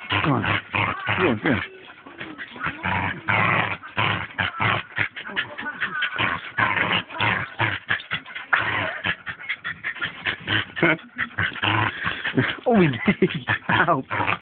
Come on. Come on, come on. Oh, we did. Ow.